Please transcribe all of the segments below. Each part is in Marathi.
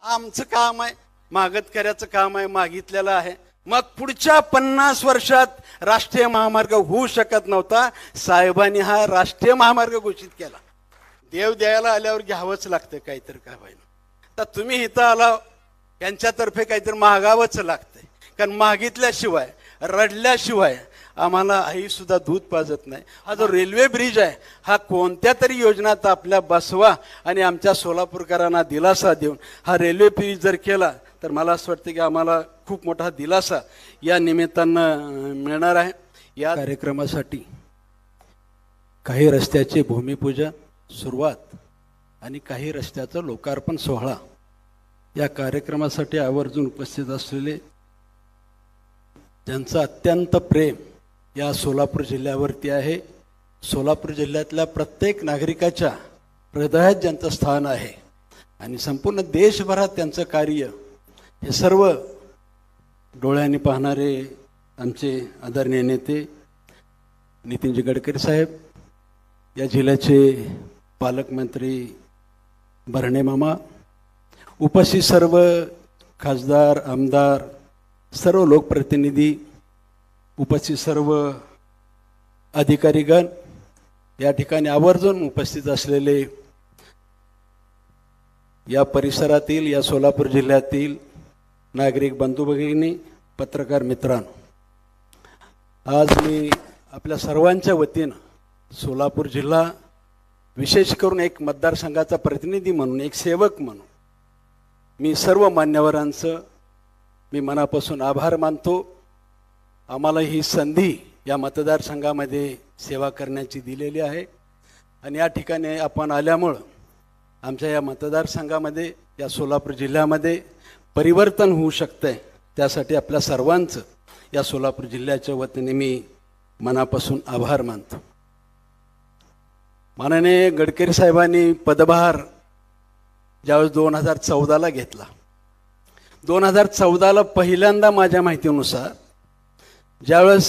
आमचं काम आहे, मागतकऱ्याचं काम आहे, मागितलेलं आहे. मग पुढच्या 50 वर्षात राष्ट्रीय महामार्ग होऊ शकत नव्हता. साहेबांनी हा राष्ट्रीय महामार्ग घोषित केला. देव द्यायला आल्यावर घ्यावंच लागतं काहीतरी काय व्हायला. तर तुम्ही इथं आला, यांच्यातर्फे काहीतरी मागावंच लागतंय. कारण मागितल्याशिवाय, रडल्याशिवाय आम्हाला आई सुद्धा दूध पाजत नाही. हा जो रेल्वे ब्रिज आहे, हा कोणत्या तरी योजनात आपल्या बसवा आणि आमच्या सोलापूरकरांना दिलासा देऊन हा रेल्वे ब्रिज जर केला तर मला असं वाटतं की आम्हाला खूप मोठा दिलासा या निमित्तानं मिळणार आहे. या कार्यक्रमासाठी काही रस्त्याचे भूमिपूजन सुरुवात आणि काही रस्त्याचं लोकार्पण सोहळा या कार्यक्रमासाठी आवर्जून उपस्थित असलेले, ज्यांचं अत्यंत प्रेम या सोलापूर जिल्ह्यावरती आहे, सोलापूर जिल्ह्यातल्या प्रत्येक नागरिकाच्या हृदयात ज्यांचं स्थान आहे आणि संपूर्ण देशभरात त्यांचं कार्य, हे सर्व डोळ्यांनी पाहणारे आमचे आदरणीय नेते नितीनजी गडकरी साहेब, या जिल्ह्याचे पालकमंत्री भरणे मामा, उपस्थित सर्व खासदार, आमदार, सर्व लोकप्रतिनिधी, उपस्थित सर्व अधिकारीगण, या ठिकाणी आवर्जून उपस्थित असलेले या परिसरातील, या सोलापूर जिल्ह्यातील नागरिक बंधू भगिनी, पत्रकार मित्रांनो, आज मी आपल्या सर्वांच्या वतीनं सोलापूर जिल्हा, विशेष करून एक मतदारसंघाचा प्रतिनिधी म्हणून, एक सेवक म्हणून मी सर्व मान्यवरांचं मी मनापासून आभार मानतो. आम्हाला ही संधी या मतदारसंघामध्ये सेवा करण्याची दिलेली आहे आणि या ठिकाणी आपण आल्यामुळं आमच्या या मतदारसंघामध्ये, या सोलापूर जिल्ह्यामध्ये परिवर्तन होऊ शकतं आहे. त्यासाठी आपल्या सर्वांचं या सोलापूर जिल्ह्याच्या वतीने मी मनापासून आभार मानतो. माननीय गडकरी साहेबांनी पदभार ज्यावेळेस 2014ला घेतला, 2014ला पहिल्यांदा माझ्या माहितीनुसार ज्यावेळेस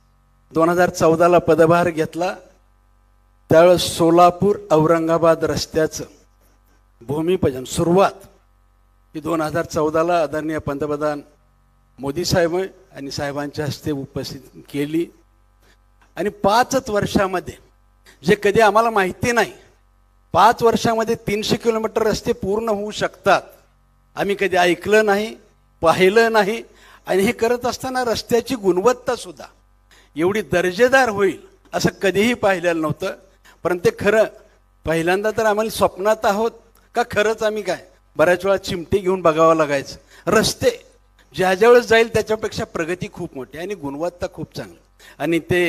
2014ला पदभार घेतला त्यावेळेस सोलापूर औरंगाबाद रस्त्याचं भूमिपूजन सुरुवात ही 2014ला आदरणीय पंतप्रधान मोदी साहेब आणि साहेबांच्या हस्ते उपस्थित केली. आणि 5 वर्षामध्ये, जे कधी आम्हाला माहिती नाही, 5 वर्षामध्ये 300 किलोमीटर रस्ते पूर्ण होऊ शकतात, आम्ही कधी ऐकलं नाही, पाहिलं नाही. आणि हे करत असताना रस्त्याची गुणवत्ता सुद्धा एवढी दर्जेदार होईल असं कधीही पाहिलेलं नव्हतं. परंतु ते खरं पहिल्यांदा तर आम्हाला स्वप्नात आहोत का खरंच आम्ही काय, बऱ्याच वेळा चिमटी घेऊन बघावं लागायचं. रस्ते ज्या ज्यावेळेस जाईल त्याच्यापेक्षा प्रगती खूप मोठी आणि गुणवत्ता खूप चांगली. आणि ते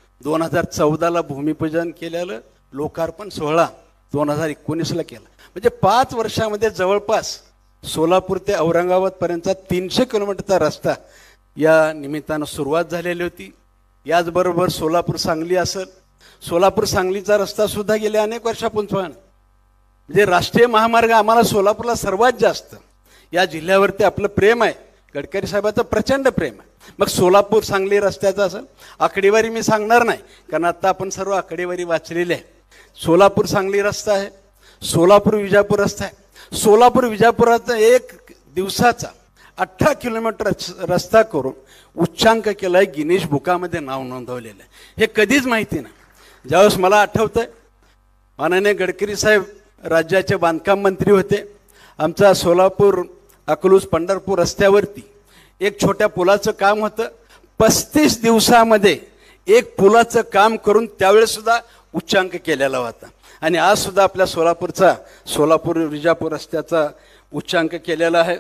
2014ला भूमिपूजन केलेलं, लोकार्पण सोहळा 2019ला केला. म्हणजे 5 वर्षामध्ये जवळपास सोलापूर ते औरंगाबादपर्यंतचा 300 किलोमीटरचा रस्ता या निमित्तानं सुरुवात झालेली होती. याचबरोबर सोलापूर सांगली असेल, सोलापूर सांगलीचा रस्ता सुद्धा गेल्या अनेक वर्षापूर्वी, म्हणजे राष्ट्रीय महामार्ग आम्हाला सोलापूरला सर्वात जास्त या जिल्ह्यावरती आपलं प्रेम आहे, गडकरी साहेबांचं प्रचंड प्रेम आहे. मग सोलापूर सांगली रस्त्याचं असेल, आकडेवारी मी सांगणार नाही कारण आता आपण सर्व आकडेवारी वाचलेली आहे. सोलापूर सांगली रस्ता आहे, सोलापूर विजापूर रस्ता आहे. सोलापूर विजापुराचा एक दिवसाचा 18 किलोमीटर रस्ता करून उच्चांक केला आहे, गिनीज बुकामध्ये नाव नोंदवलेलं आहे. हे कधीच माहिती नाही. ज्यावेळेस मला आठवतंय, माननीय गडकरी साहेब राज्याचे बांधकाम मंत्री होते, आमचा सोलापूर अकलूज पंढरपूर रस्त्यावरती एक छोट्या पुलाचं काम होतं. 35 दिवसामध्ये एक पुलाचं काम करून त्यावेळेस सुद्धा उच्चांक केलेला होता. आणि आज सुद्धा आपल्या सोलापूर विजापूर रस्त्याचा उच्चांक केलेला आहे.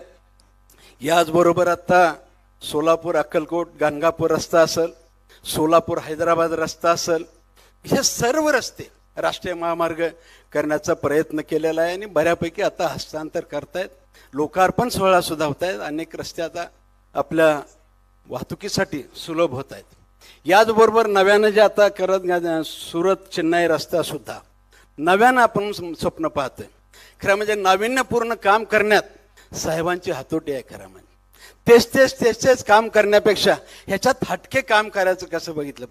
याचबरोबर आता सोलापूर अक्कलकोट गाणगापूर रस्ता असेल, सोलापूर हैदराबाद रस्ता असेल, हे सर्व रस्ते राष्ट्रीय महामार्ग करण्याचा प्रयत्न केलेला आहे आणि बऱ्यापैकी आता हस्तांतर करतायत. लोकार्पण सोहळा सुद्धा होत आहेत. अनेक रस्ते आता आपल्या वाहतुकीसाठी सुलभ होत आहेत. याचबरोबर नव्यानं जे आता करत सुरत चेन्नई रस्ता सुद्धा नव्यानं आपण स्वप्न पाहतोय. खरं म्हणजे नाविन्यपूर्ण काम करण्यात साहेबांची हातोटी आहे. खरं म्हणजे तेच काम करण्यापेक्षा ह्याच्यात हटके काम करायचं कसं बघितलं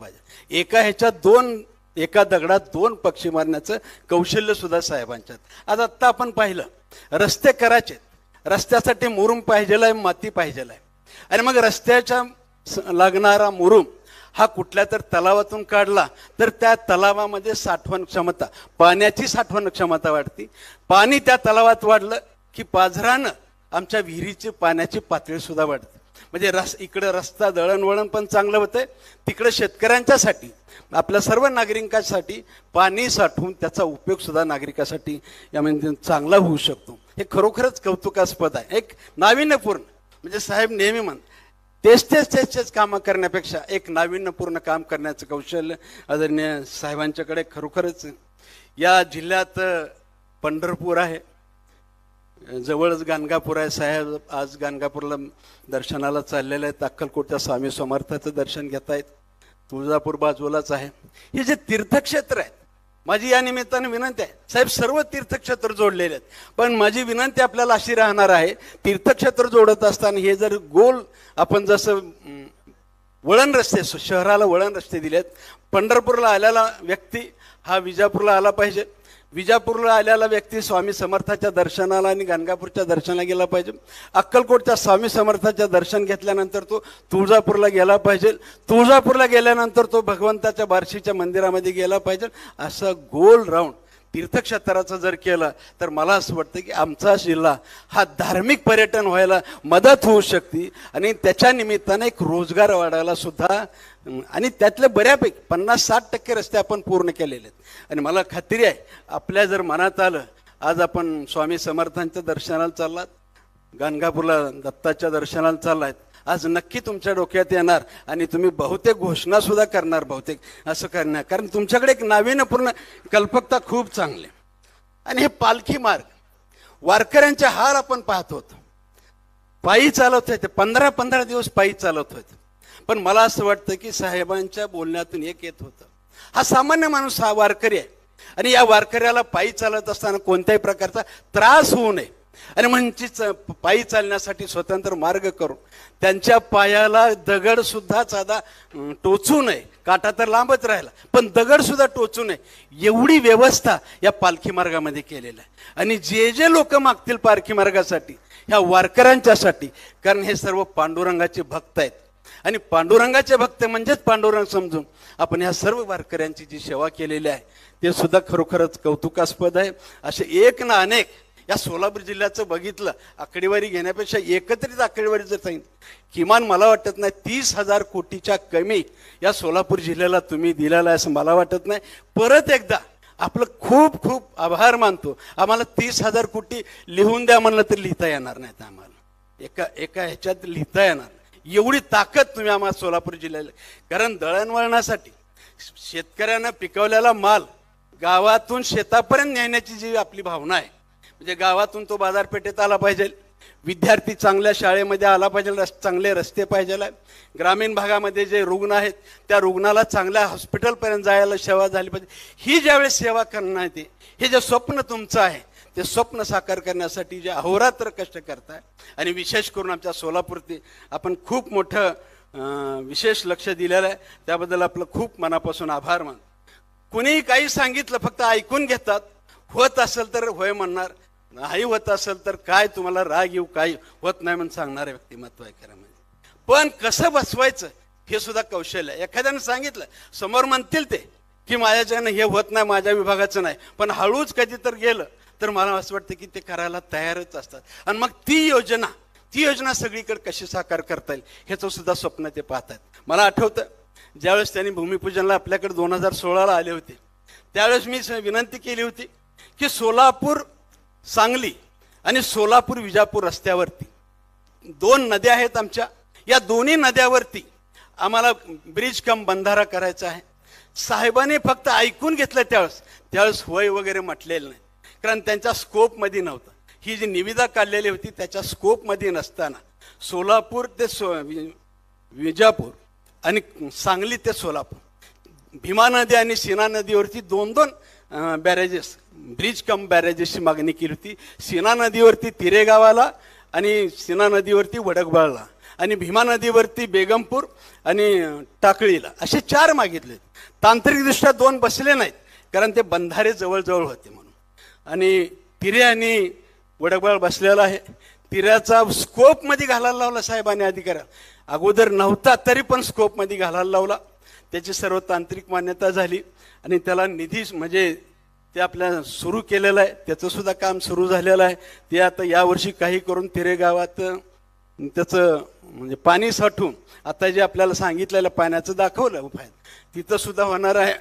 पाहिजे. एका दगडात 2 पक्षी मारण्याचं कौशल्य सुद्धा साहेबांच्यात. आज आत्ता आपण पाहिलं, रस्ते करायचे रस्त्यासाठी मुरुम पाहिजेला आहे, माती पाहिजेला आहे. आणि मग रस्त्याच्या लागणारा मुरुम हा कुठल्या तर तलावातून काढला तर त्या तलावामध्ये साठवण क्षमता, पाण्याची साठवण क्षमता वाढते. पाणी त्या तलावात वाढलं की पाझरानं आमच्या विहिरीची पाण्याची पातळी सुद्धा वाढते. म्हणजे इकडं रस्ता दळणवळण पण चांगलं होतंय, तिकडं शेतकऱ्यांच्यासाठी आपल्या सर्व नागरिकांसाठी पाणी साठवून त्याचा उपयोग सुद्धा नागरिकांसाठी यामध्ये चांगला होऊ शकतो. हे खरोखरच कौतुकास्पद आहे. एक नाविन्यपूर्ण, म्हणजे साहेब नेहमी तेच कामं करण्यापेक्षा एक नाविन्यपूर्ण काम करण्याचं कौशल्य आदरणीय साहेबांच्याकडे खरोखरच. या जिल्ह्यात पंढरपूर आहे, जवळच गाणगापूर आहे. साहेब आज गाणगापूरला दर्शनाला चाललेले आहेत, अक्कलकोटच्या स्वामी समर्थाचं दर्शन घेत आहेत. तुळजापूर बाजूलाच आहे. हे जे तीर्थक्षेत्र आहेत, माझी या निमित्ताने विनंती आहे, साहेब सर्व तीर्थक्षेत्र जोडलेले आहेत, पण माझी विनंती आपल्याला अशी राहणार आहे, तीर्थक्षेत्र जोडत असताना हे जर गोल आपण जसं वळण रस्ते, शहराला वळण रस्ते दिलेत, पंढरपूरला आलेला व्यक्ती हा विजापूरला आला पाहिजे, विजापूरला आलेला व्यक्ती स्वामी समर्थाच्या दर्शनाला आणि गाणगापूरच्या दर्शनाला गेला पाहिजे, अक्कलकोटच्या स्वामी समर्थाच्या दर्शन घेतल्यानंतर तो तुळजापूरला गेला पाहिजे, तुळजापूरला गेल्यानंतर तो भगवंताच्या बार्शीच्या मंदिरामध्ये गेला पाहिजे. असं गोल राऊंड तीर्थक्षेत्राचं जर केलं तर मला असं वाटतं की आमचा जिल्हा हा धार्मिक पर्यटन व्हायला मदत होऊ शकते आणि त्याच्या निमित्ताने एक रोजगार वाढायला सुद्धा. आणि त्यातले बऱ्यापैकी 50-60% रस्ते आपण पूर्ण केलेले आहेत. आणि मला खात्री आहे आपल्या जर मनात आलं, आज आपण स्वामी समर्थांच्या दर्शनाला चाललात, गाणगापूरला दत्ताच्या दर्शनाला चाललात, आज नक्की तुमच्या डोक्यात येणार आणि तुम्ही बहुतेक घोषणा सुद्धा करणार, बहुतेक असं करणार, कारण तुमच्याकडे एक नाविन्यपूर्ण कल्पकता खूप चांगली. आणि हे पालखी मार्ग, वारकऱ्यांचे हाल आपण पाहत होतो, पायी चालवत होते, 15-15 दिवस पायी चालवत होते. पण मला असं वाटतं की साहेबांच्या बोलण्यातून एक येत होतं, हा सामान्य माणूस, हा वारकरी आहे आणि या वारकऱ्याला पायी चालत असताना कोणत्याही प्रकारचा त्रास होऊ नये आणि म्हणजे पायी चालण्यासाठी स्वतंत्र मार्ग करून त्यांच्या पायाला दगड सुद्धा साधा टोचू नये, काटा तर लांबच राहिला पण दगड सुद्धा टोचू नये एवढी व्यवस्था या पालखी मार्गामध्ये केलेलं आहे. आणि जे लोक मागतील पालखी मार्गासाठी, ह्या वारकऱ्यांच्यासाठी, कारण हे सर्व पांडुरंगाचे भक्त आहेत आणि पांडुरंगाचे भक्त म्हणजेच पांडुरंग समजून आपण ह्या सर्व वारकऱ्यांची जी सेवा केलेली आहे ते सुद्धा खरोखरच कौतुकास्पद आहे. असे एक ना अनेक या सोलापूर जिल्ह्याचं बघितलं, आकडेवारी घेण्यापेक्षा एकत्रित आकडेवारी जर सांगितली, किमान मला वाटत नाही 30,000 कोटीच्या कमी या सोलापूर जिल्ह्याला तुम्ही दिलेला आहे असं मला वाटत नाही. परत एकदा आपलं खूप खूप आभार मानतो. आम्हाला 30,000 कोटी लिहून द्या म्हणलं तर लिहिता येणार नाहीत, आम्हाला एका ह्याच्यात लिहिता येणार, एवढी ताकद तुम्ही आम्हाला सोलापूर जिल्ह्याला. कारण दळणवळणासाठी शेतकऱ्यांना पिकवलेला माल गावातून शेतापर्यंत नेण्याची जी आपली भावना आहे, म्हणजे गावातून तो बाजारपेठेत आला पाहिजे, विद्यार्थी चांगल्या शाळेमध्ये आला पाहिजे, चांगले रस्ते पाहिजे, ग्रामीण भागामध्ये जे रुग्ण आहेत त्या रुग्णाला चांगल्या हॉस्पिटलपर्यंत जायला सेवा झाली पाहिजे. ही ज्यावेळेस सेवा करण्यात येते, हे जे स्वप्न तुमचं आहे ते स्वप्न साकार करण्यासाठी जे अहोरात्र कष्ट करताय आणि विशेष करून आमच्या सोलापूरती आपण खूप मोठं विशेष लक्ष दिलेलं आहे, त्याबद्दल आपलं खूप मनापासून आभार मान. कुणीही काही सांगितलं फक्त ऐकून घेतात, होत असेल तर होय म्हणणार, नाही होत असेल तर काय तुम्हाला राग येऊ, काय होत नाही म्हणून सांगणारे व्यक्तिमत्व आहे खरं म्हणजे. पण कसं बसवायचं हे सुद्धा कौशल्य आहे. एखाद्यानं सांगितलं, समोर म्हणतील ते की माझ्याच्यानं हे होत नाही, माझ्या विभागाचं नाही, पण हळूच कधी तर गेलं तर मला असं वाटतं की ते करायला तयारच असतात. आणि मग ती योजना सगळीकडे कशी साकार करता येईल ह्याचं सुद्धा स्वप्न ते पाहतात. मला आठवतं ज्यावेळेस त्यांनी भूमिपूजनला आपल्याकडे 2016ला आले होते, त्यावेळेस मी विनंती केली होती की सोलापूर सांगली आणि सोलापूर विजापूर रस्त्यावरती 2 नद्या आहेत आमच्या, या दोन्ही नद्यावरती आम्हाला ब्रिज कम बंधारा करायचा आहे. साहेबांनी फक्त ऐकून घेतलं, त्यावेळेस होय वगैरे म्हटलेलं नाही, कारण त्यांच्या स्कोपमध्ये नव्हतं. ही जी निविदा काढलेली होती त्याच्या स्कोपमध्ये नसताना सोलापूर ते विजापूर आणि सांगली ते सोलापूर, भीमा नदी आणि सीना नदीवरती 2 बॅरेजेस, ब्रिज कम बॅरेजेसची मागणी केली होती. सीना नदीवरती तिरेगावाला आणि सीना नदीवरती वडकबाळला आणि भीमा नदीवरती बेगमपूर आणि टाकळीला, असे 4 मागितले. तांत्रिकदृष्ट्या 2 बसले नाहीत कारण ते बंधारे जवळजवळ होते म्हणून, आणि तिरे आणि वडकबाळ बसलेला आहे. तिऱ्याचा स्कोप मध्ये घालायला लावला साहेबांनी अधिकाऱ्या. अगोदर नव्हता तरी पण स्कोप मध्ये घालायला लावला. त्याची सर्व तांत्रिक मान्यता झाली आणि त्याला निधी म्हणजे ते आपल्या सुरू केलेलं आहे. त्याचं सुद्धा काम सुरू झालेलं आहे. ते आता यावर्षी काही करून तिरे गावात त्याचं म्हणजे पाणी साठवून आता जे आपल्याला सांगितलेलं पाण्याचं दाखवलं उपाय तिथं सुद्धा होणार आहे.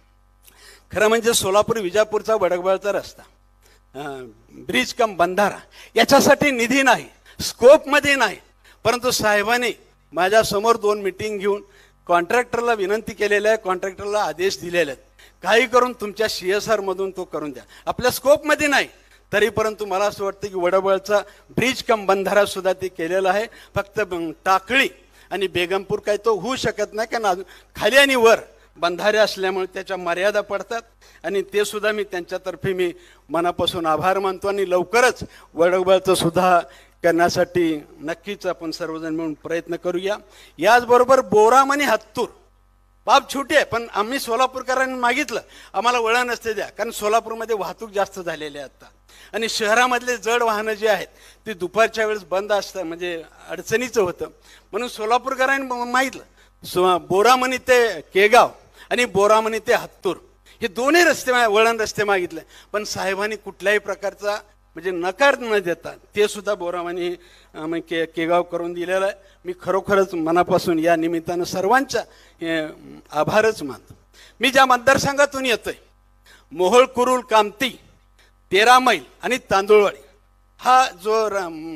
खरं म्हणजे सोलापूर विजापूरचा वडगबाळचा रस्ता ब्रिज कम बंधारा याच्यासाठी निधी नाही, स्कोपमध्ये नाही. परंतु साहेबांनी माझ्यासमोर 2 मीटिंग घेऊन कॉन्ट्रॅक्टरला विनंती केलेली आहे, कॉन्ट्रॅक्टरला आदेश दिलेले आहेत, काही करून तुमच्या CSR मधून तो करून द्या. आपल्या स्कोपमध्ये नाही तरी परंतु मला असं वाटतं की वडबळचा ब्रिज कम बंधारा सुद्धा ते केलेला आहे. फक्त टाकळी आणि बेगमपूर काही तो होऊ शकत नाही, कारण खाली आणि वर बंधारे असल्यामुळे त्याच्या मर्यादा पडतात. आणि ते सुद्धा मी त्यांच्यातर्फे मी मनापासून आभार मानतो. आणि लवकरच वडबळचं सुद्धा करण्यासाठी नक्कीच आपण सर्वजण मिळून प्रयत्न करूया. याचबरोबर बोराम आणि हत्तूर बाब छोटी आहे, पण आम्ही सोलापूरकरांनी मागितलं आम्हाला वळण असते द्या, कारण सोलापूरमध्ये वाहतूक जास्त झालेली आहे आता. आणि शहरामधले जड वाहनं जे आहेत ते दुपारच्या वेळेस बंद असतात, म्हणजे अडचणीचं होतं. म्हणून सोलापूरकरांनी मागितलं बोरामणी ते केगाव आणि बोरामणी ते हत्तूर हे दोन्ही रस्ते वळण रस्ते मागितले. पण साहेबांनी कुठल्याही प्रकारचा म्हणजे नकार न देता ते सुद्धा बोरामणी केगाव करून दिलेलं आहे. मी खरोखरच मनापासून या निमित्तानं सर्वांचा आभारच मानतो. मी ज्या मतदारसंघातून येतोय मोहोळ कुरुल कामती 13 मैल आणि तांदूळवाडी हा जो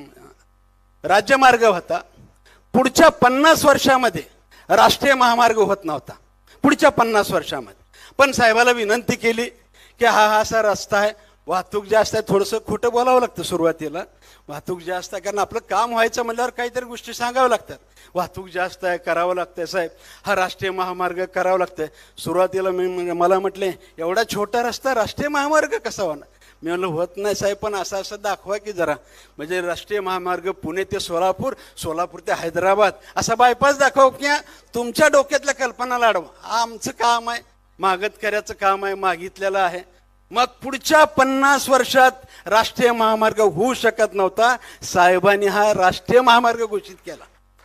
राज्यमार्ग होता पुढच्या 50 वर्षामध्ये राष्ट्रीय महामार्ग होत नव्हता, पुढच्या 50 वर्षामध्ये. पण साहेबाला विनंती केली की हा असा रस्ता आहे, वाहतूक जास्त आहे. थोडंसं खोटं बोलावं लागतं सुरुवातीला, वाहतूक जास्त आहे, कारण आपलं काम व्हायचं म्हणल्यावर काहीतरी गोष्टी सांगाव्या लागतात. वाहतूक जास्त आहे, करावं लागतंय साहेब, हा राष्ट्रीय महामार्ग करावं लागतंय. सुरुवातीला मला म्हटले एवढा छोटा रस्ता राष्ट्रीय महामार्ग कसा होणार. मी म्हणलं होत नाही साहेब, पण असं असं दाखवा की जरा, म्हणजे राष्ट्रीय महामार्ग पुणे ते सोलापूर, सोलापूर ते हैदराबाद असा बायपास दाखवा की तुमच्या डोक्यातल्या कल्पना लाडवा. आमचं काम आहे, मागतकऱ्याचं काम आहे, मागितलेलं आहे. मग पुढच्या 50 वर्षात राष्ट्रीय महामार्ग होऊ शकत नव्हता, साहेबांनी हा राष्ट्रीय महामार्ग घोषित केला.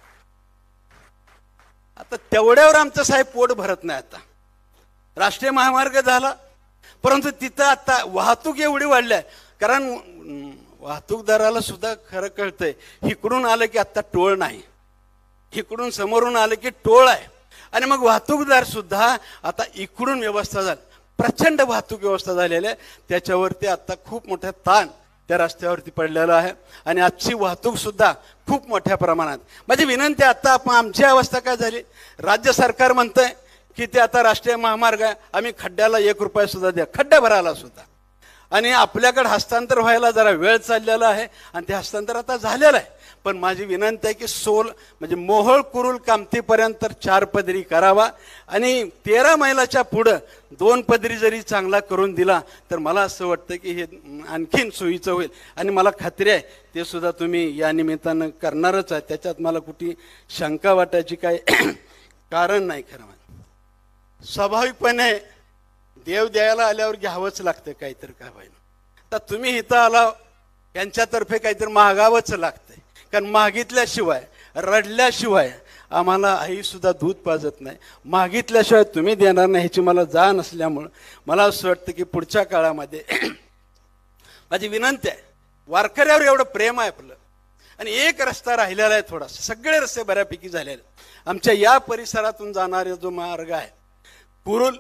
आता तेवढ्यावर आमचं साहेब पोट भरत नाही. आता राष्ट्रीय महामार्ग झाला, परंतु तिथं आता वाहतूक एवढी वाढली आहे, कारण वाहतूकदाराला सुद्धा खरं कळतंय इकडून आलं की आता टोळ नाही, इकडून समोरून आलं की टोळ आहे. आणि मग वाहतूकदार सुद्धा आता इकडून व्यवस्था झाली, प्रचंड वाहतूक व्यवस्था झालेली आहे. त्याच्यावरती आता खूप मोठा ताण त्या रस्त्यावरती पडलेला आहे. आणि आजची वाहतूक सुद्धा खूप मोठ्या प्रमाणात. माझी विनंती आता आपण आमची अवस्था काय झाली, राज्य सरकार म्हणतंय की ते आता राष्ट्रीय महामार्ग आहे, आम्ही खड्ड्याला 1 रुपया सुद्धा द्या, खड्डा भरायला सुद्धा. आणि आपल्याकडे हस्तांतर व्हायला जरा वेळ चाललेला आहे आणि ते हस्तांतर आता झालेलं आहे. पण माझी विनंती आहे की म्हणजे मोहोळ कुरुल कामतीपर्यंत 4 पदरी करावा आणि 13 मैलाच्या पुढं 2 पदरी जरी चांगला करून दिला तर मला असं वाटतं की हे आणखीन सोयीचं होईल. आणि मला खात्री आहे ते सुद्धा तुम्ही या निमित्तानं करणारच आहे, त्याच्यात मला कुठे शंका वाटायची काही कारण नाही. खरं स्वाभाविकपणे देव द्यायला आल्यावर घ्यावंच लागतं काहीतरी काय व्हायला. तर तुम्ही इथं आला यांच्यातर्फे काहीतरी मागावंच लागतंय, कारण मागितल्याशिवाय रडल्याशिवाय आम्हाला आई सुद्धा दूध पाजत नाही. मागितल्याशिवाय तुम्ही देणार नाही ह्याची मला जाण असल्यामुळं मला असं वाटतं की पुढच्या काळामध्ये माझी विनंती आहे, वारकऱ्यावर एवढं प्रेम आहे आपलं आणि एक रस्ता राहिलेला आहे थोडासा, सगळे रस्ते बऱ्यापैकी झालेले. आमच्या या परिसरातून जाणारा जो मार्ग आहे कुरुल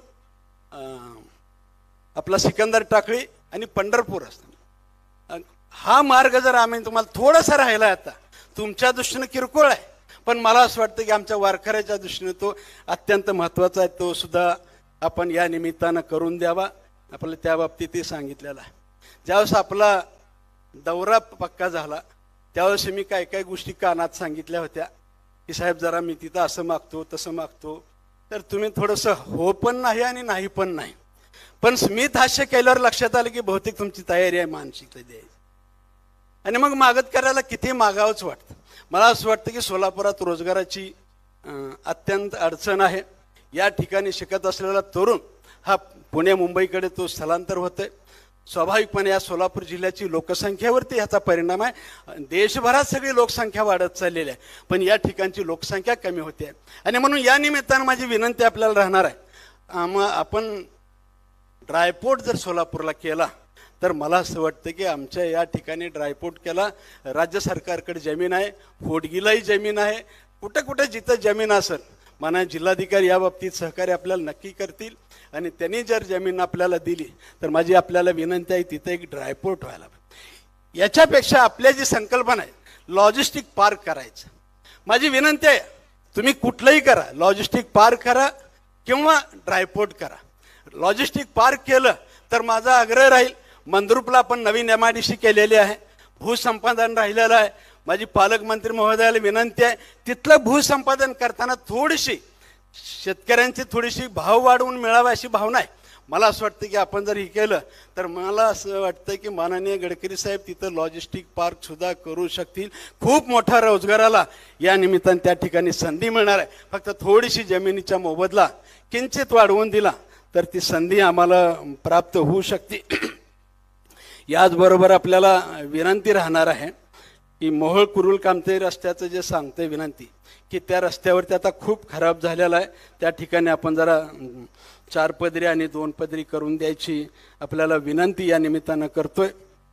आपला सिकंदर टाकळी आणि पंढरपूर असतो, हा मार्ग जर आम्ही तुम्हाला थोडासा राहिला आता तुमच्या दृष्टीने किरकोळ आहे, पण मला असं वाटतं की आमच्या वारकऱ्याच्या दृष्टीने तो अत्यंत महत्त्वाचा आहे. तो सुद्धा आपण या निमित्तानं करून द्यावा. आपल्याला त्या बाबतीतही सांगितलेलं आहे. ज्यावेळेस आपला दौरा पक्का झाला त्यावेळेस मी काय काय गोष्टी कानात सांगितल्या होत्या की साहेब जरा मी तिथं असं मागतो तसं मागतो, तर तुम्ही थोडंसं हो पण नाही आणि नाही पण नाही. पण स्मित हास्य केल्यावर लक्षात आलं की बहुतेक तुमची तयारी आहे मानसिकता द्यायची. आणि मग मागत करायला किती मागावंच वाटतं. मला असं वाटतं की सोलापुरात रोजगाराची अत्यंत अडचण आहे. या ठिकाणी शिकत असलेला तरुण हा पुणे मुंबईकडे तो स्थलांतर होतोय. स्वाभाविकपणे या सोलापूर जिल्ह्याची लोकसंख्येवरती ह्याचा परिणाम आहे। देशभरात सगळी लोकसंख्या वाढत चाललेली आहे, पण या ठिकाणची लोकसंख्या कमी होते आणि म्हणून या निमित्तानं माझी विनंती आपल्याला राहणार आहे, आपण ड्रायपोर्ट जर सोलापूरला केला तर मला असं वाटतं की आमच्या या ठिकाणी ड्रायपोर्ट केला, राज्य सरकारकडे जमीन आहे, फोडगीलाही जमीन आहे, कुठं कुठं जिथं जमीन असेल माननीय जिल्हाधिकारी या बाबतीत सहकार्य आपल्याला नक्की करतील आणि त्यांनी जर जमीन आपल्याला दिली तर माझी आपल्याला विनंती आहे तिथे एक ड्रायपोर्ट व्हायला पाहिजे। याच्यापेक्षा आपल्या जी संकल्पना आहे लॉजिस्टिक पार्क करायचं, माझी विनंती आहे तुम्ही कुठलंही करा, लॉजिस्टिक पार्क करा किंवा ड्रायपोर्ट करा। लॉजिस्टिक पार्क केलं तर माझा आग्रह राहील, मंद्रुपला आपण नवीन MIDC केलेली आहे, भूसंपादन राहिलेलं आहे, माझी पालकमंत्री महोदयाला विनंती आहे तिथलं भूसंपादन करताना थोडीशी शेतकऱ्यांची थोडीशी भाव वाढवून मिळावा अशी भावना आहे। मला असं वाटतं की आपण जर हे केलं तर मला असं वाटतं की माननीय गडकरी साहेब तिथं लॉजिस्टिक पार्क सुद्धा करू शकतील, खूप मोठा रोजगाराला या निमित्तानं त्या ठिकाणी संधी मिळणार आहे। फक्त थोडीशी जमिनीचा मोबदला किंचित वाढवून दिला तर ती संधी आम्हाला प्राप्त होऊ शकते। याचबरोबर आपल्याला विनंती राहणार आहे की मोहोळ कुरुल कामते रस्त्याचं जे सांगते विनंती की त्या रस्त्यावरती आता खूप खराब झालेला आहे, त्या ठिकाणी आपण जरा 4 पदरी आणि 2 पदरी करून द्यायची आपल्याला विनंती या निमित्तानं करतोय।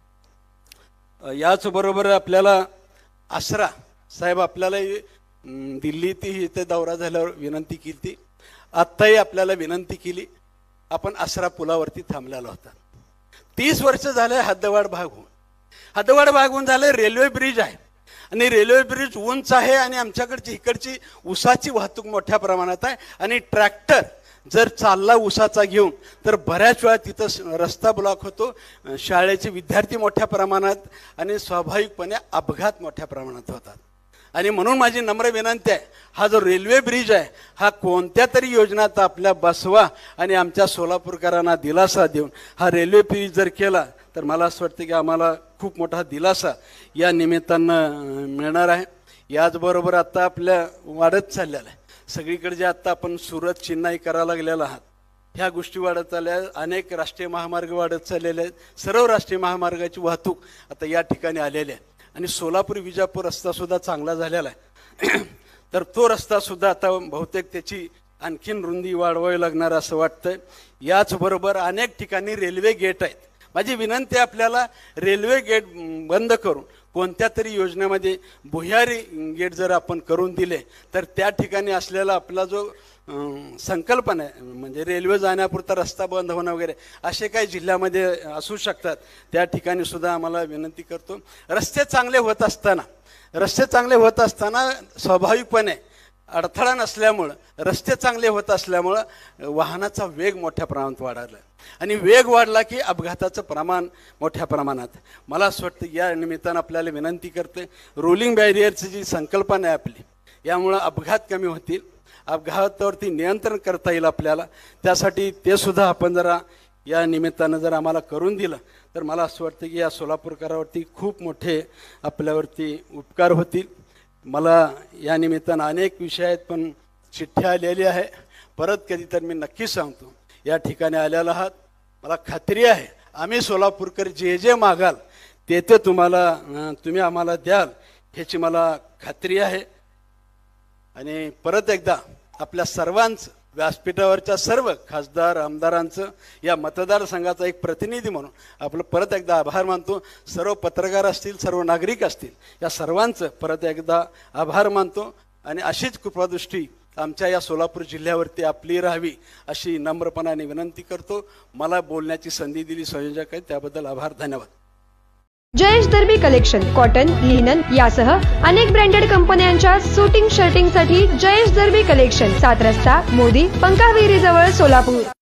याचबरोबर आपल्याला आसरा साहेब आपल्याला दिल्लीत इथे दौरा झाल्यावर विनंती केली, आत्ताही आपल्याला विनंती केली, आपण आसरा पुलावरती थांबलेला होता, 30 वर्ष झाले हद्दवाढ भाग होऊन, हद्दवाढ भाग होऊन झाले, रेल्वे ब्रिज आहे आणि रेल्वे ब्रिज उंच आहे आणि आमच्याकडची इकडची ऊसाची वाहतूक मोठ्या प्रमाणात आहे आणि ट्रॅक्टर जर चालला ऊसाचा घेऊन तर बऱ्याच वेळा तिथं रस्ता ब्लॉक होतो, शाळेचे विद्यार्थी मोठ्या प्रमाणात आणि स्वाभाविकपणे अपघात मोठ्या प्रमाणात होतात आणि म्हणून माझी नम्र विनंती आहे हा जो रेल्वे ब्रिज आहे हा कोणत्या तरी योजनात आपल्या बसवा आणि आमच्या सोलापूरकरांना दिलासा देऊन हा रेल्वे ब्रिज जर केला तर मला असं वाटतं की आम्हाला खूप मोठा दिलासा या निमित्तानं मिळणार आहे। याचबरोबर आता आपल्या वाढत चाललेलं आहे सगळीकडे जे आता आपण सुरत चेन्नई करायला लागलेला आहात, ह्या गोष्टी वाढत चालल्या, अनेक राष्ट्रीय महामार्ग वाढत चाललेले आहेत, सर्व राष्ट्रीय महामार्गाची वाहतूक आता या ठिकाणी आलेली आहे आणि सोलापूर विजापूर रस्ता सुद्धा चांगला झालेला आहे तर तो रस्ता सुद्धा आता बहुतेक त्याची आणखीन रुंदी वाढवावी लागणार असं वाटतंय। याचबरोबर अनेक ठिकाणी रेल्वे गेट आहेत, माझी विनंती आपल्याला रेल्वे गेट बंद करून कोणत्या तरी योजनेमध्ये भुयारी गेट जर आपण करून दिले तर त्या ठिकाणी असलेला आपला जो संकल्पना आहे म्हणजे रेल्वे जाण्यापुरता रस्ता बंद होणं वगैरे असे काही जिल्ह्यामध्ये असू शकतात, त्या ठिकाणी सुद्धा आम्हाला विनंती करतो। रस्ते चांगले होत असताना स्वाभाविकपणे अडथळा नसल्यामुळं रस्ते चांगले होत असल्यामुळं वाहनाचा वेग मोठ्या प्रमाणात वाढला आणि वेग वाढला की अपघाताचं प्रमाण मोठ्या प्रमाणात। मला असं वाटतं या निमित्तानं आपल्याला विनंती करते रोलिंग बॅरियरची जी संकल्पना आहे आपली, यामुळं अपघात कमी होतील, अपघातावरती नियंत्रण करता येईल आपल्याला, त्यासाठी ते सुद्धा आपण जरा या निमित्तानं जर आम्हाला करून दिलं तर मला असं वाटतं की या सोलापूरकरावरती खूप मोठे आपल्यावरती उपकार होतील। मला या निमित्तानं अनेक विषय आहेत पण चिठ्ठी आलेली आहे, परत कधी तर मी नक्की सांगतो। या ठिकाणी आलेला आहात, मला खात्री आहे आम्ही सोलापूरकर जे जे मागाल ते ते तुम्ही आम्हाला द्याल ह्याची मला खात्री आहे आणि परत एकदा आपल्या सर्वांचं व्यासपीठावरच्या सर्व खासदार आमदारांचं या मतदारसंघाचा एक प्रतिनिधी म्हणून आपलं परत एकदा आभार मानतो। सर्व पत्रकार असतील, सर्व नागरिक असतील, या सर्वांचं परत एकदा आभार मानतो आणि अशीच कृपादृष्टी आमच्या या सोलापूर जिल्ह्यावरती आपली राहावी अशी नम्रपणाने विनंती करतो। मला बोलण्याची संधी दिली संयोजक आहे त्याबद्दल आभार, धन्यवाद। Jayesh Darbi collection cotton, linen यासह अनेक ब्रँडेड कंपन्यांच्या शूटिंग शर्टिंगसाठी जयेश दर्बी कलेक्शन, 7 रस्ता मोदी पंकाविहिरी जवळ सोलापूर।